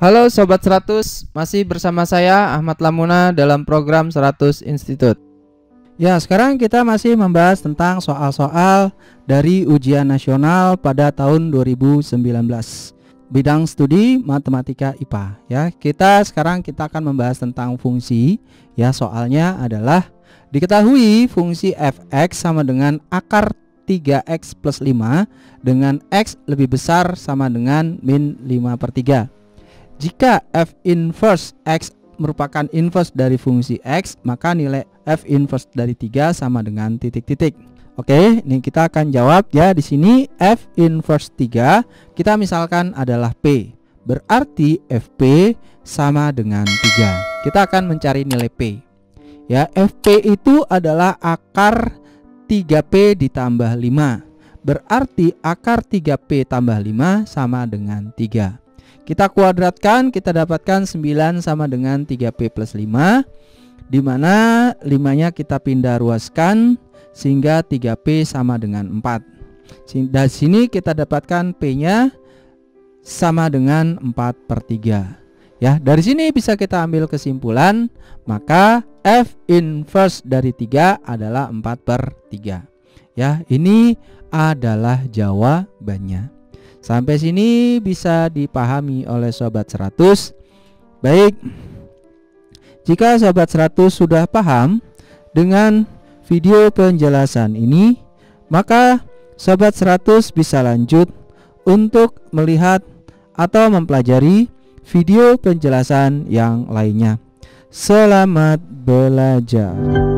Halo Sobat 100, masih bersama saya Ahmad Lamuna dalam program 100 Institute. Ya, sekarang kita masih membahas tentang soal-soal dari ujian nasional pada tahun 2019. Bidang studi matematika IPA ya. Sekarang kita akan membahas tentang fungsi. Ya, soalnya adalah diketahui fungsi fx sama dengan akar 3x plus 5 dengan x lebih besar sama dengan min 5/3. Jika f inverse x merupakan inverse dari fungsi x, maka nilai f inverse dari 3 sama dengan titik-titik. Oke, ini kita akan jawab ya. Di sini f inverse 3 kita misalkan adalah p. Berarti fp sama dengan 3. Kita akan mencari nilai p. Ya, fp itu adalah akar 3p ditambah 5. Berarti akar 3p tambah 5 sama dengan 3. Kita kuadratkan, kita dapatkan 9 sama dengan 3p plus 5, dimana 5-nya kita pindah ruaskan sehingga 3p sama dengan 4. Dari sini kita dapatkan p-nya sama dengan 4/3. Ya, dari sini bisa kita ambil kesimpulan, maka f inverse dari 3 adalah 4/3. Ya, ini adalah jawabannya. Sampai sini bisa dipahami oleh Sobat 100. Baik, jika Sobat 100 sudah paham dengan video penjelasan ini, maka Sobat 100 bisa lanjut untuk melihat atau mempelajari video penjelasan yang lainnya. Selamat belajar.